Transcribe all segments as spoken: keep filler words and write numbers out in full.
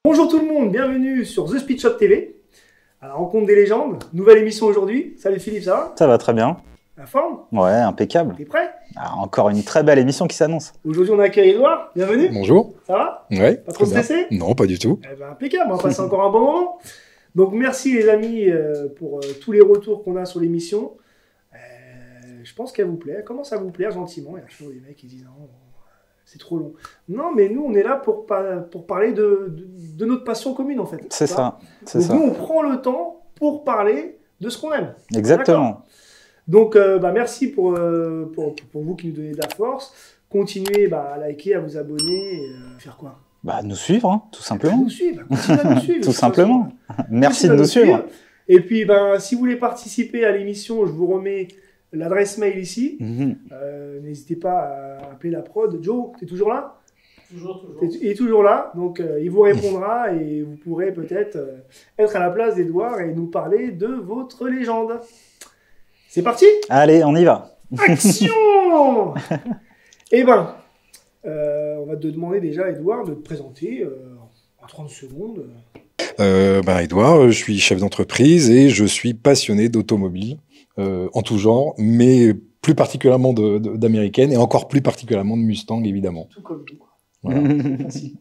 Bonjour tout le monde, bienvenue sur The Speed Shop T V, à la rencontre des légendes, nouvelle émission aujourd'hui. Salut Philippe, ça va? Ça va très bien. La forme? Ouais, impeccable. T'es prêt? Ah, encore une très belle émission qui s'annonce. Aujourd'hui on accueille Edouard, bienvenue. Bonjour. Ça va? Ouais. Pas trop stressé? Non, pas du tout. Eh ben, impeccable, on va passer encore un bon moment. Donc merci les amis euh, pour euh, tous les retours qu'on a sur l'émission. Euh, je pense qu'elle vous plaît, elle commence à vous plaire gentiment. Il y a toujours des mecs qui disent non, c'est trop long. Non, mais nous on est là pour, pour parler de, de, de notre passion commune en fait. C'est ça. Donc ça. nous on prend le temps pour parler de ce qu'on aime. Exactement. Donc euh, bah, merci pour, euh, pour, pour vous qui nous donnez de la force. Continuez bah, à liker, à vous abonner et euh, faire quoi? Bah, nous suivre, hein, tout simplement. Nous suivre, continuez à nous suivre. Tout simplement. Façon, merci de nous suivre. suivre. Et puis, ben, si vous voulez participer à l'émission, je vous remets l'adresse mail ici. Mm-hmm. euh, N'hésitez pas à appeler la prod. Joe, tu es toujours là? Toujours, toujours. Il est toujours là, donc euh, il vous répondra et vous pourrez peut-être euh, être à la place d'Edouard et nous parler de votre légende. C'est parti? Allez, on y va. Action. Eh ben, euh, on va te demander déjà, Edouard, de te présenter euh, en trente secondes. Euh, ben, Edouard, je suis chef d'entreprise et je suis passionné d'automobile euh, en tout genre, mais plus particulièrement d'américaine et encore plus particulièrement de Mustang, évidemment. Tout comme nous. Voilà. Merci.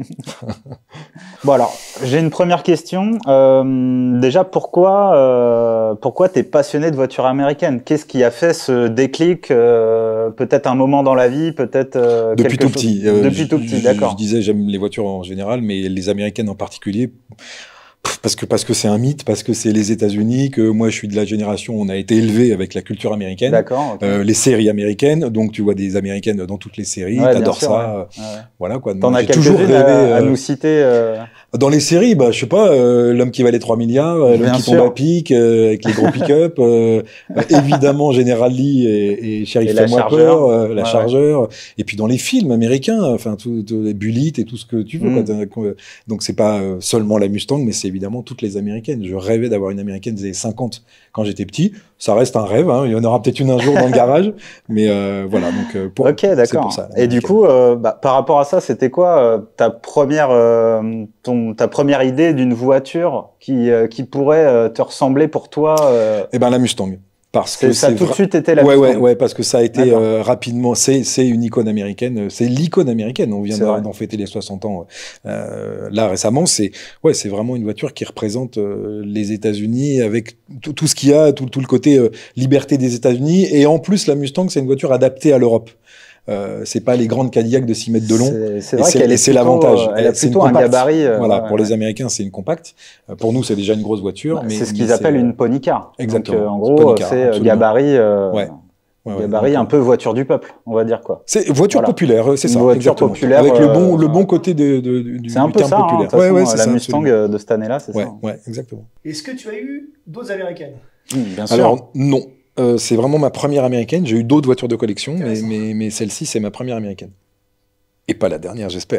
Bon alors, j'ai une première question. Euh, déjà, pourquoi, euh, pourquoi t'es passionné de voitures américaines? Qu'est-ce qui a fait ce déclic? euh, Peut-être un moment dans la vie, peut-être euh, depuis tout chose... petit. Euh, euh, Depuis tout petit, d'accord. Je disais j'aime les voitures en général, mais les américaines en particulier. Parce que parce que c'est un mythe, parce que c'est les États-Unis, que moi je suis de la génération où on a été élevé avec la culture américaine. D'accord. Okay. Euh, les séries américaines, donc tu vois des américaines dans toutes les séries, ouais, t'adores ça, ouais. Ouais. Voilà quoi. T'en as quelques-unes à, euh... à nous citer. Euh... Dans les séries, bah je sais pas, euh, l'homme qui valait trois milliards, euh, l'homme qui tombe à pic, euh, avec les gros pick-up, euh, euh, évidemment General Lee et, et Sheriff Fais-moi peur, euh, la ouais, Chargeur, ouais. Et puis dans les films américains, enfin tout, tout les Bullitt et tout ce que tu veux. Mm. Quoi. Donc c'est pas seulement la Mustang, mais c'est évidemment toutes les américaines. Je rêvais d'avoir une américaine des années cinquante quand j'étais petit. Ça reste un rêve, hein. Il y en aura peut-être une un jour dans le garage, mais euh, voilà. Donc euh, pour, ok, d'accord. Ça, et du coup, euh, bah, par rapport à ça, c'était quoi euh, ta première, euh, ton, ta première idée d'une voiture qui, euh, qui pourrait euh, te ressembler pour toi euh... Eh ben la Mustang. Parce que ça a tout de suite été la ouais, Mustang. Ouais, ouais, parce que ça a été euh, rapidement, c'est c'est une icône américaine, c'est l'icône américaine. On vient d'en fêter les soixante ans euh, là récemment. C'est ouais, c'est vraiment une voiture qui représente euh, les États-Unis avec tout, tout ce qu'il y a, tout, tout le côté euh, liberté des États-Unis. Et en plus, la Mustang, c'est une voiture adaptée à l'Europe. Euh, c'est pas les grandes Cadillac de six mètres de long. C'est vrai qu'elle est c'est l'avantage. Elle a plutôt un gabarit. Euh, voilà, ouais, pour ouais. les Américains, c'est une compacte. Euh, pour nous, c'est déjà une grosse voiture. Bah, c'est ce qu'ils appellent une pony car. Exactement. Donc, euh, en gros, c'est gabarit. Euh, ouais. Ouais, ouais, gabarit donc, un peu voiture du peuple, on va dire quoi. C'est voiture voilà. populaire, c'est ça. Voiture exactement. populaire. Avec le bon, euh, le bon côté de, de, du, c'est un du peu terme ça, populaire. Hein, ouais, ouais, façon, la ça, Mustang absolument. de cette année-là, c'est ouais, ça. Ouais, exactement. Est-ce que tu as eu d'autres américaines? mmh, Bien sûr. Alors non, euh, c'est vraiment ma première américaine. J'ai eu d'autres voitures de collection, mais, mais, mais celle-ci, c'est ma première américaine. Et pas la dernière, j'espère.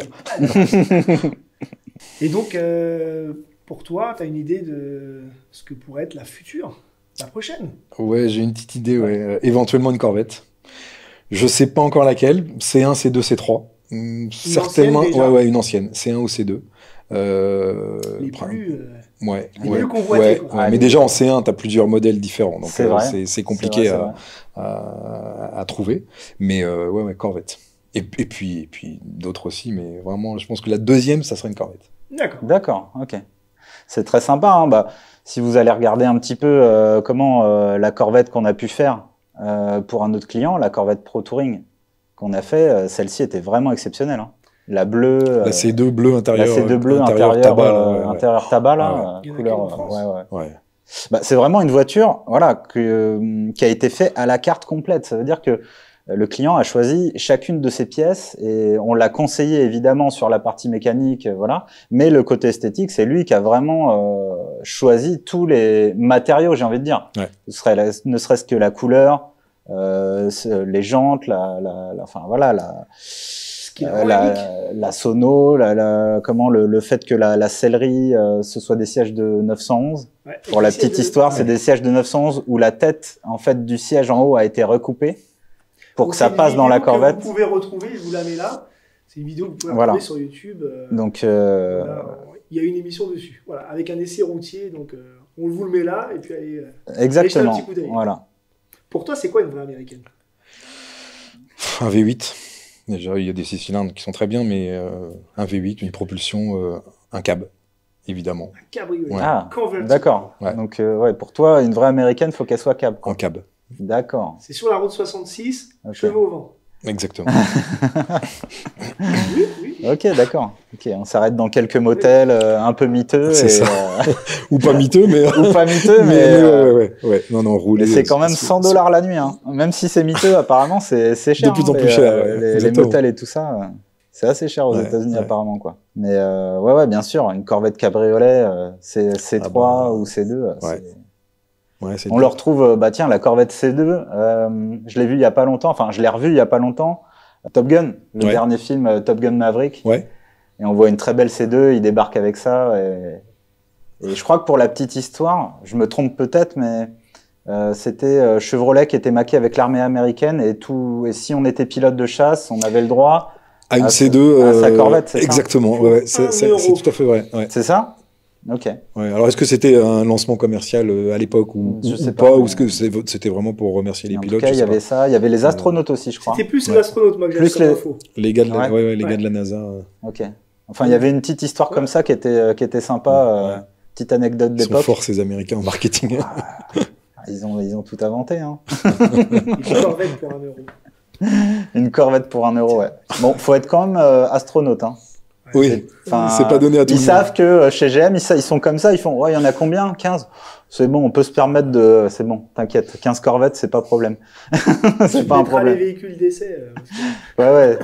Et donc, euh, pour toi, tu as une idée de ce que pourrait être la future, la prochaine? Ouais, j'ai une petite idée, ouais. Euh, éventuellement une Corvette. Je sais pas encore laquelle. C un, C deux, C trois. Hum, certainement, ouais, ouais, une ancienne. C un ou C deux. Euh, les plus, euh, ouais, les ouais, plus convoités, ouais, quoi. ouais, Ah, mais déjà en C un, tu as plusieurs modèles différents, donc c'est euh, compliqué vrai, à, à, à trouver. Mais euh, ouais, ouais, Corvette. Et, et puis, et puis d'autres aussi, mais vraiment, je pense que la deuxième, ça serait une Corvette. D'accord. D'accord, ok. C'est très sympa. Hein. Bah, si vous allez regarder un petit peu euh, comment euh, la Corvette qu'on a pu faire euh, pour un autre client, la Corvette Pro Touring qu'on a fait, euh, celle-ci était vraiment exceptionnelle. Hein. La bleue. Euh, la C deux bleu intérieur. La C deux bleu intérieur, intérieur tabac, là, ouais, ouais. intérieur tabac là, ouais. couleur. Ouais, ouais. ouais. Bah, c'est vraiment une voiture, voilà, que, euh, qui a été faite à la carte complète. Ça veut dire que le client a choisi chacune de ses pièces et on l'a conseillé évidemment sur la partie mécanique, voilà. Mais le côté esthétique, c'est lui qui a vraiment euh, choisi tous les matériaux, j'ai envie de dire. Ouais. Ce serait la, ne serait-ce que la couleur, euh, les jantes, la, la, la, enfin voilà, la, euh, la, la sono, la, la, comment le, le fait que la, la sellerie, euh, ce soit des sièges de neuf cent onze. Ouais. Pour la petite de... histoire, ouais. c'est des sièges de neuf cent onze où la tête en fait du siège en haut a été recoupée. Pour Donc que ça passe dans la Corvette. Vous pouvez retrouver, je vous la mets là. C'est une vidéo que vous pouvez voilà. retrouver sur YouTube. Euh, Donc, euh, là, oui. il y a une émission dessus. Voilà, avec un essai routier. Donc, euh, on vous le met là et puis allez. Euh, Exactement. allez jeter un petit coup d'œil. Voilà. Pour toi, c'est quoi une vraie américaine? Un V huit. Déjà, il y a des six cylindres qui sont très bien, mais euh, un V huit, une propulsion, euh, un cab, évidemment. Un cabriolet. Ouais. Ah, d'accord. Ouais. Donc, euh, ouais, pour toi, une vraie américaine, il faut qu'elle soit cab. En cab. D'accord. C'est sur la route soixante-six, okay. Cheveux au vent. Exactement. oui, oui. Ok, d'accord. Ok, on s'arrête dans quelques motels euh, un peu miteux. C'est ça. Euh... Ou pas miteux, mais. Ou pas miteux, mais. mais euh... ouais, ouais, ouais. Non, non, rouler. C'est quand même cent dollars la nuit, hein. Même si c'est miteux, apparemment, c'est cher. De plus en hein, plus les, cher. Euh, ouais, les, les motels et tout ça, c'est assez cher aux ouais, États-Unis, ouais. apparemment, quoi. Mais euh, ouais, ouais, bien sûr, une Corvette cabriolet, euh, c'est C trois ah bah, ou C deux. Ouais. Ouais, on bien. Le retrouve, bah tiens, la Corvette C deux, euh, je l'ai vu il y a pas longtemps, enfin, je l'ai revu il y a pas longtemps. Top Gun, le ouais. dernier film euh, Top Gun Maverick. Ouais. Et on voit une très belle C deux, il débarque avec ça. Et, et je crois que pour la petite histoire, je me trompe peut-être, mais euh, c'était euh, Chevrolet qui était maqué avec l'armée américaine. Et, tout, et si on était pilote de chasse, on avait le droit à une à, C deux. À sa Corvette, c'est exactement, ça ouais, ouais, c'est tout à fait vrai. Ouais. C'est ça? Ok. Ouais, alors, est-ce que c'était un lancement commercial euh, à l'époque ou, je ou sais pas, pas ou est-ce que c'était vraiment pour remercier les en pilotes? En tout cas, il y avait pas. ça. Il y avait les astronautes euh, aussi, je crois. C'était plus ouais. les astronautes, moi, que plus les... les... les gars de la, ouais. Ouais, ouais, les ouais. gars de la NASA. Euh... Ok. Enfin, il y avait une petite histoire ouais. comme ça qui était, qui était sympa. Ouais. Euh, petite anecdote d'époque. Ils sont forts, ces Américains, en marketing. ils, ont, ils ont tout inventé. Hein. Une Corvette pour un euro. Une Corvette pour un euro, ouais. Bon, faut être quand même euh, astronaute, hein. Oui, c'est pas donné à tout le monde. Ils savent que euh, chez G M, ils, ils sont comme ça, ils font, ouais, il y en a combien? quinze? C'est bon, on peut se permettre de, c'est bon, t'inquiète, quinze Corvettes, c'est pas problème. C'est pas un problème. Les véhicules d'essai. Euh, que... Ouais, ouais.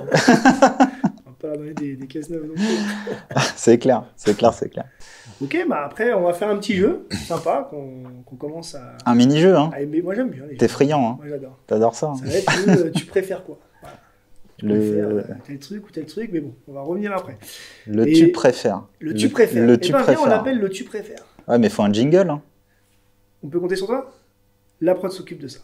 On va pas leur donner des, des caisses neuves non plus. C'est clair, c'est clair, c'est clair. Ok, bah après, on va faire un petit jeu sympa qu'on qu commence à. Un mini-jeu, hein. À aimer. Moi, j'aime bien. T'es friand, hein. Moi, j'adore. T'adores ça. Ça va être le, tu préfères quoi? Voilà. Tu le... préfères euh, tel truc ou tel truc, mais bon, on va revenir après. Le Et tu préfères. Le tu préfères. Le Et tu ben, préfères. On l'appelle le tu préfères. Ouais, mais faut un jingle, hein. On peut compter sur toi? La prod s'occupe de ça.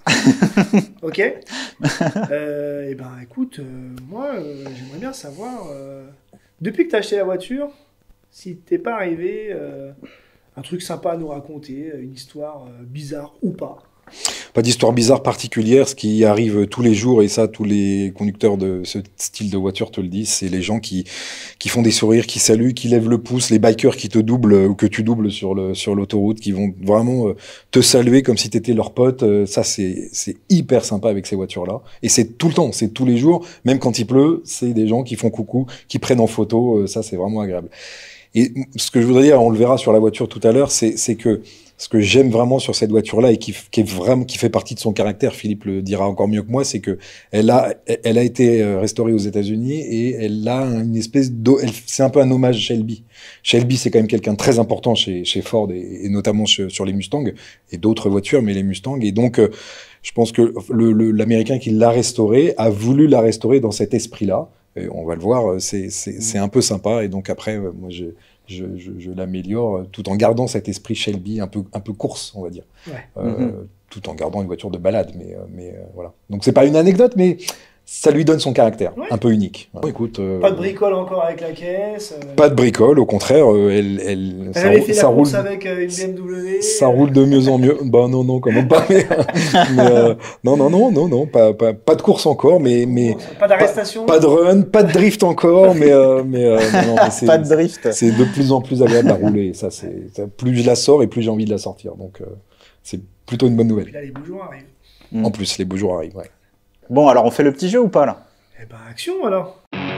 Ok. euh, et ben, écoute, euh, moi, euh, j'aimerais bien savoir, euh, depuis que tu as acheté la voiture, si t'es pas arrivé euh, un truc sympa à nous raconter, une histoire euh, bizarre ou pas. Pas d'histoire bizarre particulière, ce qui arrive tous les jours, et ça, tous les conducteurs de ce style de voiture te le disent, c'est les gens qui, qui font des sourires, qui saluent, qui lèvent le pouce, les bikers qui te doublent ou que tu doubles sur le, sur l'autoroute, qui vont vraiment euh, te saluer comme si t'étais leur pote. Euh, ça, c'est, c'est hyper sympa avec ces voitures-là. Et c'est tout le temps, c'est tous les jours, même quand il pleut, c'est des gens qui font coucou, qui prennent en photo, euh, ça, c'est vraiment agréable. Et ce que je voudrais dire, on le verra sur la voiture tout à l'heure, c'est, c'est que ce que j'aime vraiment sur cette voiture-là et qui, qui est vraiment, qui fait partie de son caractère, Philippe le dira encore mieux que moi, c'est que elle a, elle a été restaurée aux États-Unis et elle a une espèce de, c'est un peu un hommage à Shelby. Shelby, c'est quand même quelqu'un de très important chez, chez Ford et, et notamment sur, sur les Mustang et d'autres voitures, mais les Mustang. Et donc, je pense que le, le, l'Américain qui l'a restaurée a voulu la restaurer dans cet esprit-là. Et on va le voir, c'est, c'est, c'est un peu sympa. Et donc après, moi, j'ai, je, je, je l'améliore tout en gardant cet esprit Shelby un peu, un peu course, on va dire. Ouais. Euh, mm-hmm. Tout en gardant une voiture de balade. Mais, mais euh, voilà. Donc c'est pas une anecdote, mais ça lui donne son caractère, ouais. un peu unique. Bon, écoute, euh, pas de bricole encore avec la caisse. Euh... Pas de bricole, au contraire, euh, elle, elle, elle ça, avait fait ça la roule. avec euh, une B M W. Ça euh... roule de mieux en mieux. Bah non, non, comment pas. Mais, mais, euh, non, non, non, non, non, pas, pas, pas de course encore, mais, mais pas d'arrestation. Pas, pas de run, pas de drift encore, mais, euh, mais, euh, non, mais c'est, pas de drift. C'est de plus en plus agréable à rouler. Ça, c'est, ça, plus je la sors et plus j'ai envie de la sortir. Donc, euh, c'est plutôt une bonne nouvelle. Et puis là, les beaux jours arrivent. Mm. En plus, les beaux jours arrivent, ouais. Bon, alors on fait le petit jeu ou pas là? Eh ben, action alors.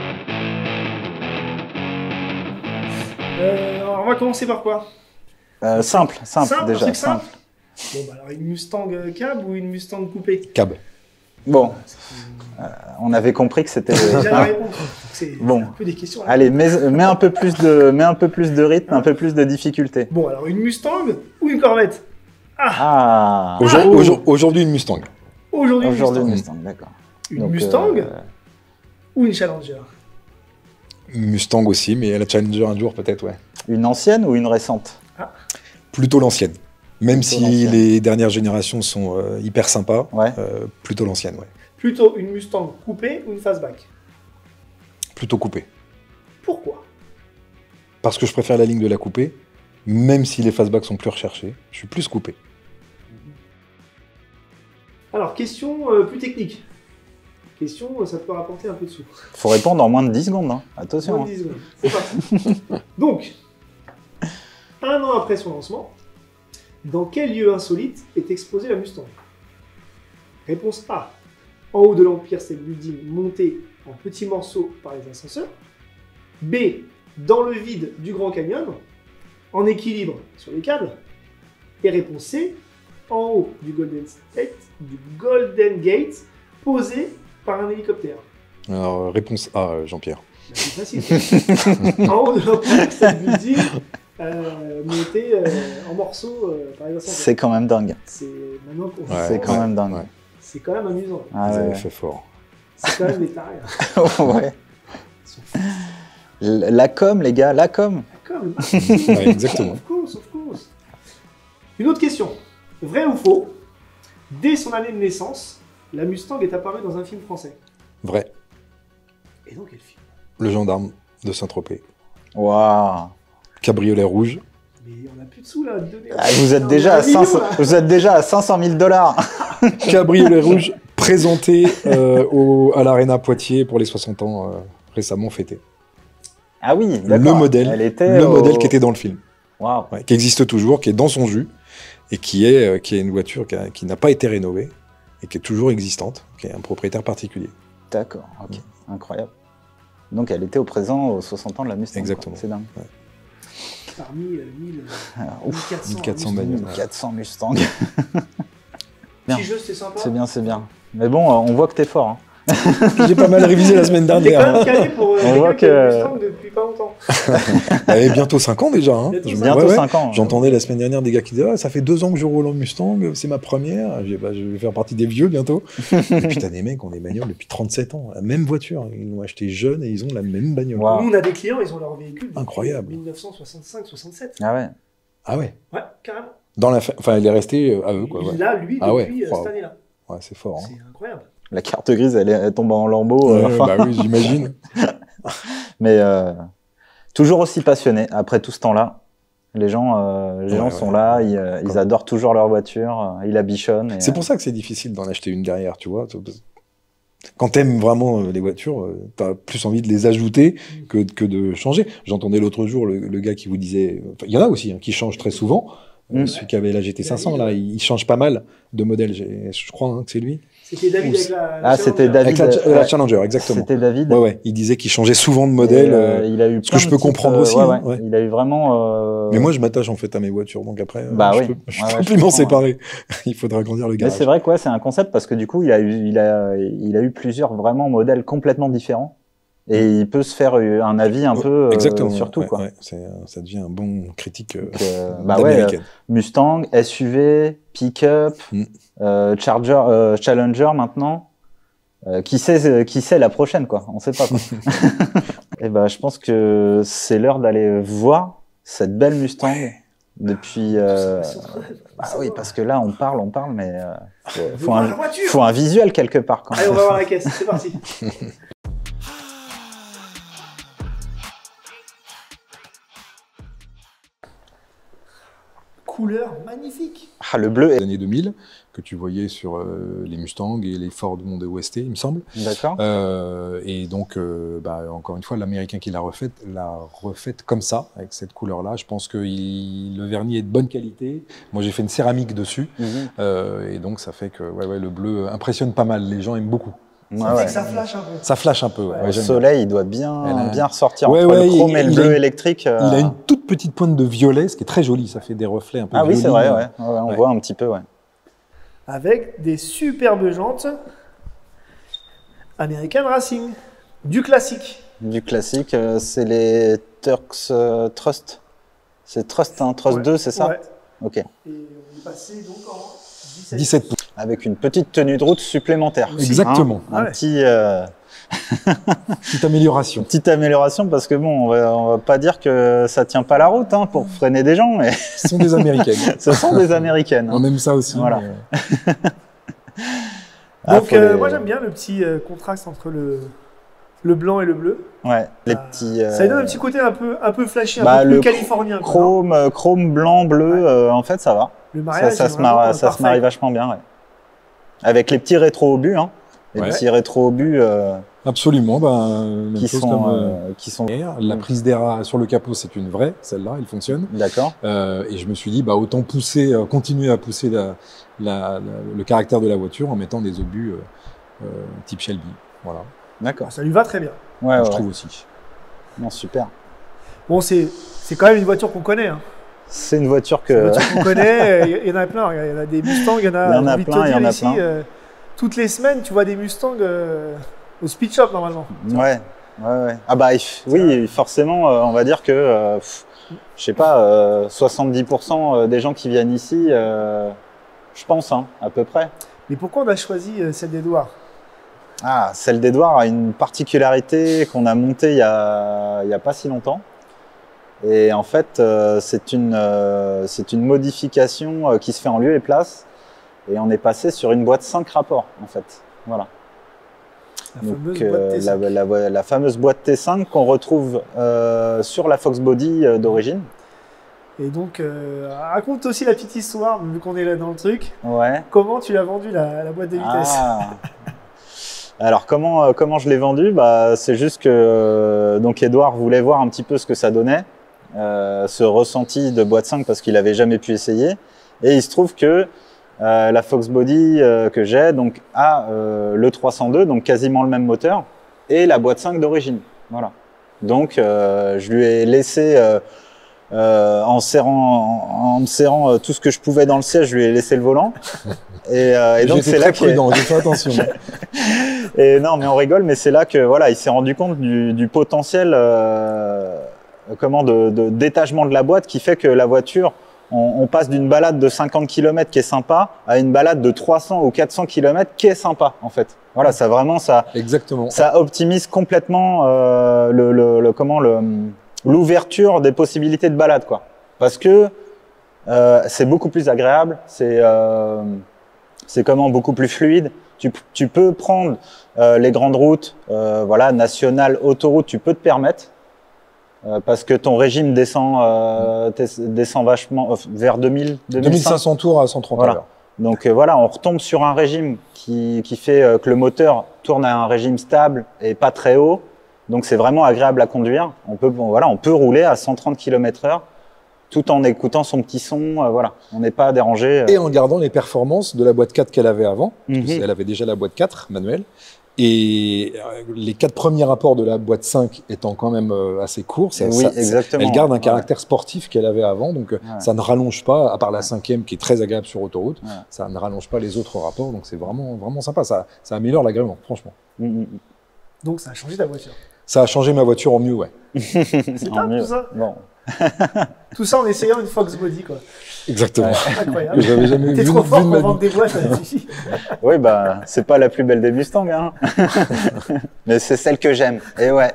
Euh, alors on va commencer par quoi? euh, Simple, simple, simple déjà. Simple. simple. Bon, bah alors une Mustang cab ou une Mustang coupée? Cab. Bon, euh, on avait compris que c'était. C'est déjà la réponse. C'est bon. un peu des questions. Là. Allez, mets, mets un peu plus de, mets un peu plus de rythme, hein? Un peu plus de difficulté. Bon, alors une Mustang ou une Corvette? Ah. ah. Aujourd'hui, ah, oh. aujourd'hui une Mustang. Aujourd'hui une Aujourd'hui Mustang. une Mustang, d'accord. Une Donc, Mustang euh... ou une Challenger? Mustang aussi, mais la Challenger un jour peut-être, ouais. Une ancienne ou une récente? Ah. Plutôt l'ancienne. Même plutôt si l'ancienne. Les dernières générations sont euh, hyper sympas, ouais. euh, plutôt l'ancienne, ouais. Plutôt une Mustang coupée ou une fastback? Plutôt coupée. Pourquoi? parce que je préfère la ligne de la coupée, même si les fastbacks sont plus recherchés, je suis plus coupé. Alors, question euh, plus technique. Question, ça peut rapporter un peu de sous. Faut répondre en moins de dix secondes, hein. Attention. Moins de dix secondes. C'est parti. Donc, un an après son lancement, dans quel lieu insolite est exposée la Mustang? Réponse A. En haut de l'Empire State Building, monté en petits morceaux par les ascenseurs. B. Dans le vide du Grand Canyon, en équilibre sur les câbles. Et réponse C. En haut du Golden State, du Golden Gate, posé par un hélicoptère. Alors, réponse A, Jean-Pierre. Bah, c'est facile. En haut de l'Empire State Building, euh, monté euh, en morceaux euh, par les ascenseurs. C'est quand même dingue. C'est maintenant qu'on Ouais, C'est quand ouais, même dingue. ouais. C'est quand même amusant. Ah, Vous ouais, avez ouais. fait fort. C'est quand même des tarés. Ouais. La com, les gars, la com. Comme. Ouais, exactement. Of course, of course. Une autre question. Vrai ou faux? Dès son année de naissance, la Mustang est apparue dans un film français. Vrai. Et dans quel film? Le gendarme de Saint-Tropez. Waouh. Cabriolet rouge. Mais on n'a plus de sous là. De donner. Ah, vous êtes On déjà a à un million, cinq cents, là. vous êtes déjà à cinq cent mille dollars. Cabriolet rouge présenté euh, au, à l'Arena Poitiers pour les soixante ans euh, récemment fêtés. Ah oui, Le d'accord. modèle, Elle était le au- modèle qui était dans le film, Waouh. ouais, qui existe toujours, qui est dans son jus et qui est, euh, qui est une voiture qui, a- qui n'a pas été rénovée et qui est toujours existante, qui est un propriétaire particulier. D'accord, ok, incroyable. Donc elle était au présent aux soixante ans de la Mustang. Exactement. quoi. C'est dingue. Parmi euh, mille, Ah, mille ouf, quatre cents. mille quatre cents Mustang. bagnoles. mille quatre cents Mustang. Bien. Petit jeu, c'était sympa. C'est bien, c'est bien. Mais bon, euh, on voit que t'es fort. Hein. J'ai pas mal révisé la semaine T'es quand dernière. même calé pour euh, On voit quelqu'un qui a que- une Mustang depuis pas longtemps. Elle avait bientôt cinq ans déjà. Hein. Bientôt Je- cinq Bientôt ouais, ouais. cinq ans. J'entendais la semaine dernière des gars qui disaient ah, ça fait deux ans que je roule en Mustang, c'est ma première. Je, dis, bah, je vais faire partie des vieux bientôt. Et putain, des mecs ont des bagnoles depuis trente-sept ans. La même voiture. Ils l'ont acheté jeune et ils ont la même bagnole. Waouh. Nous, on a des clients, ils ont leur véhicule. depuis Incroyable. mille neuf cent soixante-cinq soixante-sept. Ah ouais. Ah ouais. Ouais, carrément. Dans la fa- Enfin, elle est restée euh, à eux. Quoi, ouais. Là, lui, Ah ouais, depuis euh, wow. cette année-là. Ouais, c'est fort. Hein. C'est incroyable. La carte grise, elle, est- elle tombe en lambeaux. euh, Ouais, enfin. bah oui, j'imagine. Mais euh, toujours aussi passionné après tout ce temps-là. Les gens, euh, les Ouais, gens ouais. sont là, ils, euh, ils Comme- adorent toujours leur voiture, euh, ils la bichonnent. et, C'est euh, pour ça que c'est difficile d'en acheter une derrière, tu vois. Quand t'aimes vraiment euh, les voitures, euh, t'as plus envie de les ajouter que, que de changer. J'entendais l'autre jour le, le gars qui vous disait... enfin, il y en a aussi hein, qui changent très souvent. Euh, Mm. Celui qui avait la G T cinq cents, là, il, il change pas mal de modèle. J'ai- Je crois hein, que c'est lui. C'était David Ouh, avec la. la Ah, c'était Challenger. David. Avec la, euh, la ouais. Challenger, exactement. C'était David. Ouais, ouais. Il disait qu'il changeait souvent de modèle. Et, euh, euh, il a eu ce plein que je de peux petites, comprendre euh, aussi, ouais, hein, ouais. ouais. Il a eu vraiment. euh, Mais moi, je m'attache en fait à mes voitures, donc après, euh, Bah je oui. peux, je Ouais, peux ouais, je plus m'en comprends, séparer. Il faudra agrandir le Mais garage. c'est vrai que ouais, c'est un concept parce que du coup, il a eu, il a, il a eu plusieurs vraiment modèles complètement différents et il peut se faire un avis un Ouais, peu euh, Exactement. sur tout ouais, quoi. ouais. C'est, euh, ça devient un bon critique euh, Donc, euh, bah ouais, euh, d'américaine. Mustang, S U V, pick-up, Mm. euh, Charger, euh, Challenger maintenant. Euh, qui sait, euh, qui sait la prochaine quoi. On sait pas quoi. Et ben, je pense que c'est l'heure d'aller voir cette belle Mustang depuis. Euh... Bah oui, parce que là, on parle, on parle, mais euh, faut, On veut faut voir un, la voiture. faut un visuel quelque part quand Allez, même. on va voir la caisse. C'est parti. Couleur magnifique. Ah, le bleu. Les Est... années deux mille, que tu voyais sur euh, les Mustangs et les Ford Monde O S T, il me semble. D'accord. Euh, et donc, euh, bah, encore une fois, l'Américain qui l'a refaite, l'a refaite comme ça, avec cette couleur-là. Je pense que il, le vernis est de bonne qualité. Moi, j'ai fait une céramique dessus. Mhm. Euh, et donc, ça fait que ouais, ouais, le bleu impressionne pas mal. Les gens aiment beaucoup. Ça Ouais, fait ouais. que ça flash un peu. Ça flash un peu. Ouais, Au ouais, j'aime soleil, il doit bien, Elle a- bien ressortir Ouais, entre ouais, le chrome il- et le il bleu a une- électrique. euh, bien. Il a une toute petite pointe de violet, ce qui est très joli. Ça fait des reflets un peu Ah oui, c'est violis. vrai, ouais. Ouais, on Ouais. voit un petit peu, ouais. Avec des superbes jantes. American Racing. Du classique. Du classique, euh, c'est les Turks euh, Trust. C'est Trust, hein, Trust Ouais. deux, c'est ça? Ouais. Ok. Et on est passé donc en dix-sept. dix-sept pouces. Avec une petite tenue de route supplémentaire. Exactement. Hein, un Ouais. petit, euh, Petite amélioration. petite amélioration parce que bon, on va, on va pas dire que ça tient pas la route hein, pour freiner des gens, mais Ce sont des Américaines. ce sont des Américaines. hein. On aime ça aussi. Voilà. mais, euh, Ah, Donc faut euh, les- moi j'aime bien le petit euh, contraste entre le, le blanc et le bleu. Ouais, les euh, petits. Euh... Ça lui donne un petit côté un peu, un peu flashy, un bah, peu plus le californien. Chrome, quoi, chrome, blanc, bleu, ouais. euh, en fait, ça va. Le mariage, ça, ça, se, mar... ça se marie vachement bien, ouais. Avec les petits rétro-obus, hein. Les ouais. petits rétro-obus. Euh... Absolument, ben, qui, sont, comme, euh, qui sont. La prise d'air sur le capot, c'est une vraie, celle-là, elle fonctionne. D'accord. Euh, et je me suis dit, bah, autant pousser, euh, continuer à pousser la, la, la, le caractère de la voiture en mettant des obus euh, euh, type Shelby. Voilà. D'accord. Ça lui va très bien. Ouais, je ouais. trouve aussi. Non, super. Bon, c'est quand même une voiture qu'on connaît. Hein. C'est une voiture que. Une voiture qu'on connaît. Il y en a plein. Il y en a des Mustangs. Il y en a. Il y en a plein. Il y en a ici, plein. Euh, toutes les semaines, tu vois des Mustangs. Euh, Au speed shop, normalement. Ouais, ouais, ouais. Ah bah oui, forcément, euh, on va dire que, euh, pff, je sais pas, euh, soixante-dix pour cent des gens qui viennent ici, euh, je pense, hein, à peu près. Mais pourquoi on a choisi euh, celle d'Edouard? Ah, celle d'Edouard a une particularité qu'on a montée il y a, il y a pas si longtemps. Et en fait, euh, c'est une, euh, c'est une modification euh, qui se fait en lieu et place. Et on est passé sur une boîte cinq rapports, en fait. Voilà. La Donc, fameuse, euh, la, la, la fameuse boîte T cinq qu'on retrouve euh, sur la Fox Body euh, d'origine. Et donc, euh, raconte aussi la petite histoire, vu qu'on est là dans le truc. Ouais. Comment tu l'as vendue, la, la boîte de vitesse? Ah. Alors, comment, euh, comment je l'ai vendue? Bah, c'est juste que euh, donc Edouard voulait voir un petit peu ce que ça donnait, euh, ce ressenti de boîte cinq, parce qu'il n'avait jamais pu essayer. Et il se trouve que Euh, la Fox Body euh, que j'ai donc a euh, le trois cent deux, donc quasiment le même moteur, et la boîte cinq d'origine. Voilà. Donc euh, je lui ai laissé euh, euh, en serrant, en, en me serrant euh, tout ce que je pouvais dans le siège, je lui ai laissé le volant. Et, euh, et donc c'est là que j'ai fait attention. Et non, mais on rigole, mais c'est là que voilà, il s'est rendu compte du, du potentiel euh, comment de, de détachement de la boîte qui fait que la voiture, on, on passe d'une balade de cinquante kilomètres qui est sympa à une balade de trois cents ou quatre cents kilomètres qui est sympa en fait. Voilà, ça vraiment ça. Exactement. Ça optimise complètement euh, le, le, le comment le l'ouverture des possibilités de balade quoi. Parce que euh, c'est beaucoup plus agréable, c'est euh, c'est comment beaucoup plus fluide. Tu, tu peux prendre euh, les grandes routes, euh, voilà, nationales, autoroutes, tu peux te permettre. Euh, parce que ton régime descend, euh, descend vachement euh, vers deux mille, deux mille cinq cents tours à cent trente voilà. à l'heure. Donc euh, voilà, on retombe sur un régime qui, qui fait euh, que le moteur tourne à un régime stable et pas très haut. Donc c'est vraiment agréable à conduire. On peut, bon, voilà, on peut rouler à cent trente kilomètres heure tout en écoutant son petit son. Euh, voilà, on n'est pas dérangé. Euh. Et en gardant les performances de la boîte quatre qu'elle avait avant. Mm-hmm. Elle avait déjà la boîte quatre manuelle. Et les quatre premiers rapports de la boîte cinq étant quand même assez courts, ça, oui, ça, exactement. elle garde un caractère ouais. sportif qu'elle avait avant, donc ouais. ça ne rallonge pas, à part la ouais. cinquième qui est très agréable sur autoroute, ouais. ça ne rallonge pas les autres rapports, donc c'est vraiment, vraiment sympa, ça, ça améliore l'agrément, franchement. Mm-hmm. Donc ça a changé ta voiture? Ça a changé ma voiture en mieux, ouais. C'est top tout ça bon. Tout ça en essayant une Fox Body, quoi. Exactement. Ouais. Incroyable. J'avais jamais T'es vu, trop vu fort de pour ma vendre des boîtes là-dessus. Oui, bah, c'est pas la plus belle des Mustangs, hein. Mais c'est celle que j'aime. Et ouais.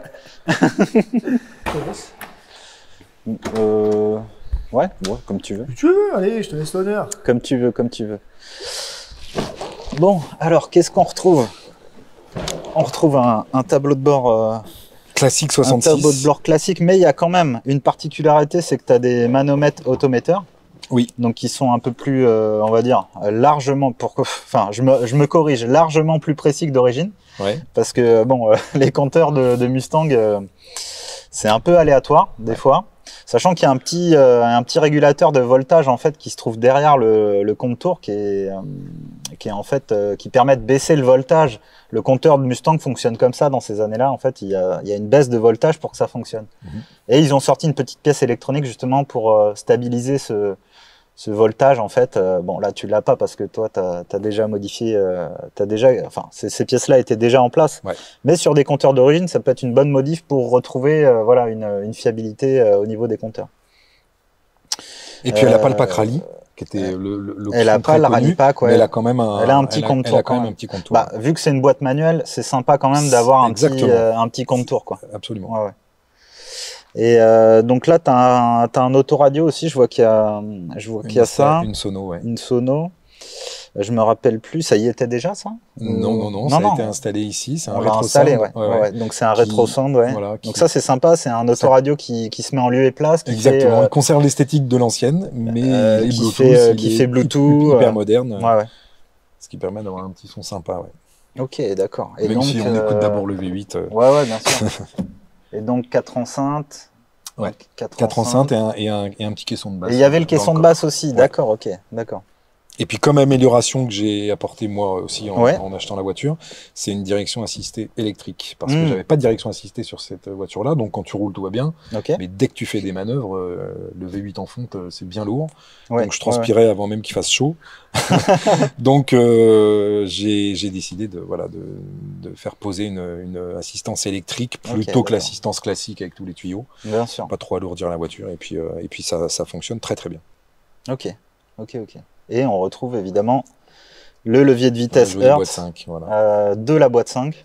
euh... Ouais, ouais, comme tu veux. Si tu veux, allez, je te laisse l'honneur. Comme tu veux, comme tu veux. Bon, alors, qu'est-ce qu'on retrouve? On retrouve un, un tableau de bord... Euh... Classique soixante-six. Un tableau de bord classique, mais il y a quand même une particularité, c'est que tu as des manomètres autométeurs. Oui. Donc qui sont un peu plus, euh, on va dire, largement, pour, enfin, je me, je me corrige, largement plus précis que d'origine. Ouais. Parce que bon, euh, les compteurs de, de Mustang, euh, c'est un peu aléatoire des ouais. fois. Sachant qu'il y a un petit, euh, un petit régulateur de voltage en fait qui se trouve derrière le, le compteur, qui est, euh, qui est en fait, euh, qui permet de baisser le voltage. Le compteur de Mustang fonctionne comme ça dans ces années-là. En fait, il y a, il y a une baisse de voltage pour que ça fonctionne. Mmh. Et ils ont sorti une petite pièce électronique justement pour euh, stabiliser ce, ce voltage. En fait, euh, bon là tu l'as pas parce que toi tu as déjà modifié, euh, t'as déjà, enfin ces, ces pièces-là étaient déjà en place. Ouais. Mais sur des compteurs d'origine, ça peut être une bonne modif pour retrouver euh, voilà une, une fiabilité euh, au niveau des compteurs. Et puis euh, elle n'a pas le pack rallye. Qui était le, le, elle a pas le rallye pack, ouais. Mais elle a quand même un, elle a un petit compte tour. Elle a quand même un petit compte tour. Bah, vu que c'est une boîte manuelle, c'est sympa quand même d'avoir un petit, euh, un petit compte tour, quoi. Absolument. Ouais, ouais. Et euh, donc là, tu as un, t'as un autoradio aussi. Je vois qu'il y a, je vois qu'il y a une, ça. Une sono, ouais. Une sono. Je me rappelle plus, ça y était déjà ça? Non, non, non, ça non, a non. été installé ici. C'est un rétro-sound. Ouais. Ouais, ouais. Ouais. Donc c'est un rétro-sound, ouais. Voilà, qui... Donc ça c'est sympa, c'est un autoradio qui, qui se met en lieu et place. Qui Exactement, fait, euh... il conserve l'esthétique de l'ancienne, mais euh, il est qui Bluetooth, fait, euh, il qui est fait Bluetooth. Hyper moderne. Ouais, ouais. Ce qui permet d'avoir un petit son sympa, ouais. Ok, d'accord. Même donc, si on euh... écoute d'abord le V huit. Euh... Ouais, ouais, bien sûr. Et donc quatre enceintes. Ouais, quatre enceintes et un, et, un, et un petit caisson de basse. Et il y avait le caisson de basse aussi, ouais. D'accord, ok, d'accord. Et puis comme amélioration que j'ai apporté moi aussi en, ouais. en achetant la voiture, c'est une direction assistée électrique. Parce mmh. que j'avais pas de direction assistée sur cette voiture-là, donc quand tu roules tout va bien. Okay. Mais dès que tu fais des manœuvres, euh, le V huit en fonte, c'est bien lourd. Ouais. Donc je transpirais ouais. avant même qu'il fasse chaud. Donc euh, j'ai décidé de, voilà, de, de faire poser une, une assistance électrique plutôt okay, que l'assistance classique avec tous les tuyaux. Bien sûr. Pas trop alourdir la voiture et puis, euh, et puis ça, ça fonctionne très très bien. Ok, ok, ok. Et on retrouve évidemment le levier de vitesse ouais, Hertz cinq, voilà. euh, de la boîte cinq,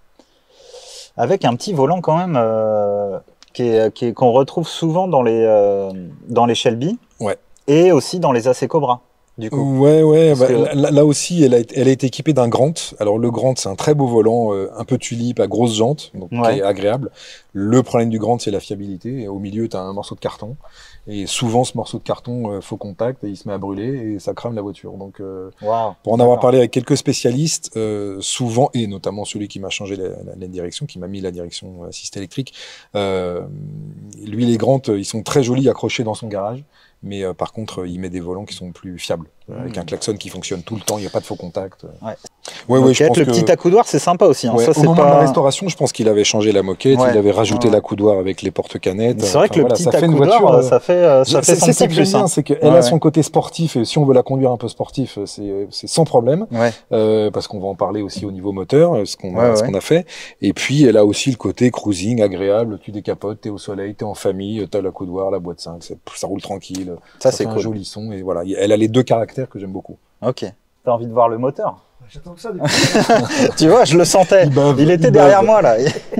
avec un petit volant quand même euh, qui est, qui est, qu'on retrouve souvent dans les, euh, dans les Shelby ouais. et aussi dans les A C Cobra. Du coup. Ouais, ouais. Bah, que... là, là aussi, elle a, elle a été équipée d'un Grant. Alors le Grant, c'est un très beau volant, euh, un peu tulipe, à grosses jantes, donc ouais. qui est agréable. Le problème du Grant, c'est la fiabilité. Et au milieu, tu as un morceau de carton. Et souvent, ce morceau de carton, euh, faux contact, et il se met à brûler et ça crame la voiture. Donc, euh, wow. pour en avoir parlé avec quelques spécialistes, euh, souvent, et notamment celui qui m'a changé la, la, la direction, qui m'a mis la direction assistée électrique, euh, lui, les Grant, ils sont très jolis accrochés dans son garage. Mais euh, par contre, il met des volants qui sont plus fiables, mmh. avec un klaxon qui fonctionne tout le temps, il n'y a pas de faux contact. Ouais. Ouais, ouais, je pense le que... petit accoudoir, c'est sympa aussi. Hein. Ouais, ça, au moment pas... de la restauration, je pense qu'il avait changé la moquette, ouais. il avait rajouté ouais. l'accoudoir avec les porte-canettes. C'est vrai enfin, que le voilà, petit ça fait accoudoir, voiture, ça fait, ça fait son petit plus. C'est qu'elle ouais, a ouais. son côté sportif, et si on veut la conduire un peu sportif, c'est sans problème, ouais. euh, parce qu'on va en parler aussi au niveau moteur, ce qu'on a, ouais, ce ouais. qu'on a fait. Et puis, elle a aussi le côté cruising agréable, tu décapotes, t'es au soleil, t'es en famille, t'as l'accoudoir, la boîte cinq, ça roule tranquille, ça, ça c'est fait cool. un joli son, et voilà. Elle a les deux caractères que j'aime beaucoup. Ok. T'as envie de voir le moteur? J'attends que ça depuis. Tu vois, je le sentais. Il, bave, il était il derrière bave. moi là.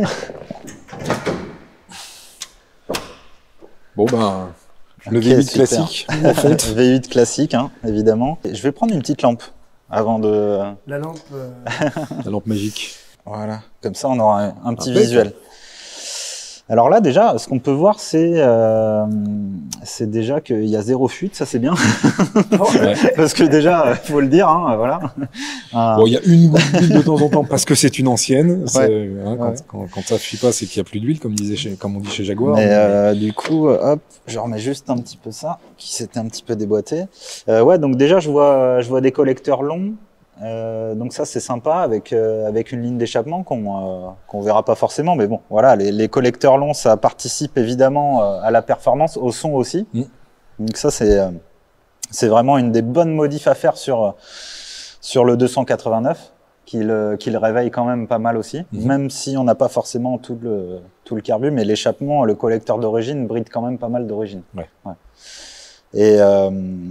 Bon ben, le okay, V huit super. Classique, en fait. V huit classique, hein, évidemment. Je vais prendre une petite lampe avant de. La lampe. Euh... La lampe magique. Voilà. Comme ça, on aura un, un petit Impec. Visuel. Alors là, déjà, ce qu'on peut voir, c'est euh, c'est déjà qu'il y a zéro fuite, ça c'est bien. Ouais. Parce que déjà, il faut le dire, hein, voilà. Bon, il y a une goutte d'huile de temps en temps parce que c'est une ancienne. Ouais. Hein, quand, ouais. quand, quand ça fuit pas, c'est qu'il n'y a plus d'huile, comme, disait chez, comme on dit chez Jaguar. Mais, mais... Euh, du coup, hop, je remets juste un petit peu ça, qui s'était un petit peu déboîté. Euh, ouais, donc déjà, je vois, je vois des collecteurs longs. Euh, donc ça c'est sympa avec euh, avec une ligne d'échappement qu'on euh, qu'on verra pas forcément, mais bon voilà, les, les collecteurs longs ça participe évidemment euh, à la performance, au son aussi. Mmh. Donc ça c'est euh, c'est vraiment une des bonnes modifs à faire sur sur le deux cent quatre-vingt-neuf qui le qui le réveille quand même pas mal aussi, mmh. même si on n'a pas forcément tout le tout le carbu, mais l'échappement, le collecteur d'origine bride quand même pas mal d'origine. Ouais. Ouais. Et, euh,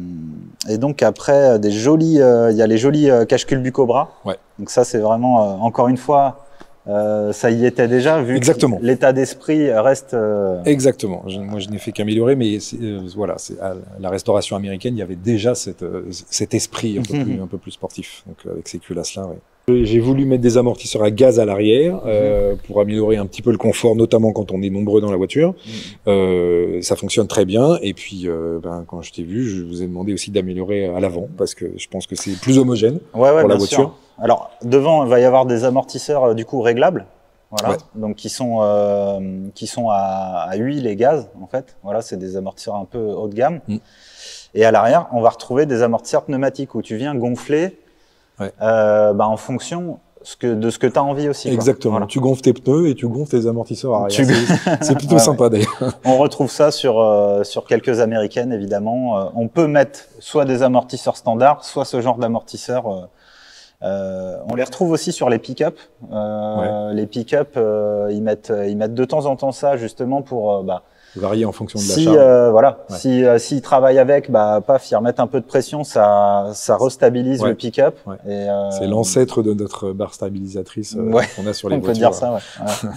et donc après des jolis, il euh, y a les jolis euh, cache-culbut Cobra. Ouais. Donc ça c'est vraiment euh, encore une fois, euh, ça y était déjà vu. Exactement. L'état d'esprit reste. Euh... Exactement. Je, moi je n'ai fait qu'améliorer, mais euh, voilà, c'est à la restauration américaine il y avait déjà cette, euh, cet esprit un peu plus, un peu plus sportif. Donc avec ces culasses là, ouais. J'ai voulu mettre des amortisseurs à gaz à l'arrière euh, mmh. pour améliorer un petit peu le confort, notamment quand on est nombreux dans la voiture. Mmh. Euh, ça fonctionne très bien. Et puis, euh, ben, quand je t'ai vu, je vous ai demandé aussi d'améliorer à l'avant parce que je pense que c'est plus homogène ouais, ouais, pour la bien voiture. Sûr. Alors, devant, il va y avoir des amortisseurs euh, du coup réglables. Voilà. Ouais. Donc, qui sont, euh, qui sont à, à huile et gaz, en fait. Voilà, c'est des amortisseurs un peu haut de gamme. Mmh. Et à l'arrière, on va retrouver des amortisseurs pneumatiques où tu viens gonfler. Ouais. Euh, bah en fonction ce que, de ce que tu as envie aussi. Exactement. Voilà. Tu gonfles tes pneus et tu gonfles tes amortisseurs arrière. Tu... C'est plutôt ouais, sympa ouais. d'ailleurs. On retrouve ça sur, euh, sur quelques américaines évidemment. Euh, on peut mettre soit des amortisseurs standards, soit ce genre d'amortisseurs. Euh, euh, on les retrouve aussi sur les pick-up. Euh, ouais. Les pick-up, euh, ils, mettent, ils mettent de temps en temps ça justement pour... Euh, bah, varier en fonction de la si, charge. Euh, voilà, ouais. si euh, s'ils travaillent avec, bah paf, ils remettent un peu de pression, ça ça restabilise ouais. le pick-up. Ouais. Euh, c'est l'ancêtre de notre barre stabilisatrice euh, ouais. qu'on a sur les On voitures. On peut dire ça. Ouais. ouais.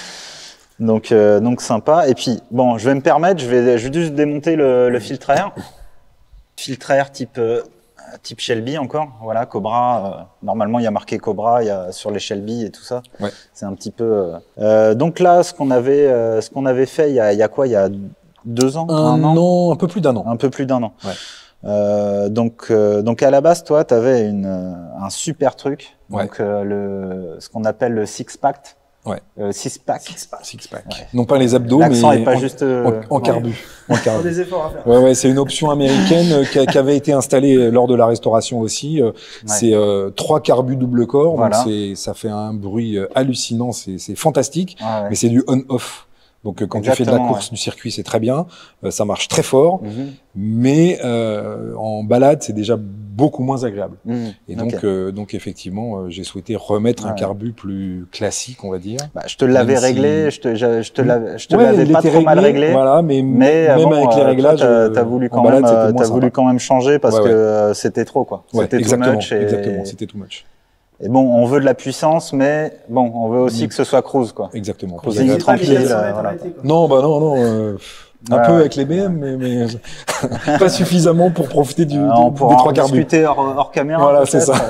donc euh, donc sympa. Et puis bon, je vais me permettre, je vais je vais juste démonter le, le filtre à air. Filtre à air type euh, type Shelby encore, voilà, Cobra. Euh, normalement, il y a marqué Cobra, il y a sur les Shelby et tout ça. Ouais. C'est un petit peu. Euh... Euh, donc là, ce qu'on avait, euh, ce qu'on avait fait, il y a, il y a quoi, il y a deux ans, un, un an, an, un peu plus d'un an, un peu plus d'un an. Ouais. Euh, donc, euh, donc à la base, toi, tu avais une, un super truc, ouais. donc euh, le, ce qu'on appelle le six pack. Ouais. Euh, six pack. Six pack. Six pack. Ouais. Non pas les abdos, mais est pas en, juste, euh, en, en carbu. En carbu. Des efforts à faire. Ouais, ouais, c'est une option américaine qui, a, qui avait été installée lors de la restauration aussi. Ouais. C'est euh, trois carbus double corps, voilà. Donc c'est, ça fait un bruit hallucinant, c'est, c'est fantastique, ah ouais. Mais c'est du on-off. Donc quand Exactement, tu fais de la course ouais. du circuit, c'est très bien, euh, ça marche très fort, mm-hmm. mais euh, en balade, c'est déjà beaucoup moins agréable. Mm, et donc, okay. euh, donc effectivement, euh, j'ai souhaité remettre ah, un carbu ouais. plus classique, on va dire. Bah, je te l'avais si... réglé, je te, je, je te l'avais, je te ouais, l'avais pas trop réglé, mal réglé. Voilà, mais, mais même bon, avec les réglages, t'as, t'as voulu quand même, balade, t'as voulu quand même changer parce ouais, ouais. que euh, c'était trop, quoi. Ouais, c'était exactement, too much. Et... Exactement, c'était too much. Et bon, on veut de la puissance, mais bon, on veut aussi mmh. que ce soit cruise, quoi. Exactement. Cruising tranquille. Euh, voilà. Non, bah non, non. Euh, un ouais, peu ouais. avec les B M, mais, mais pas suffisamment pour profiter du, euh, du, des trois carbus. On discuter hors, hors caméra. Voilà, c'est ça.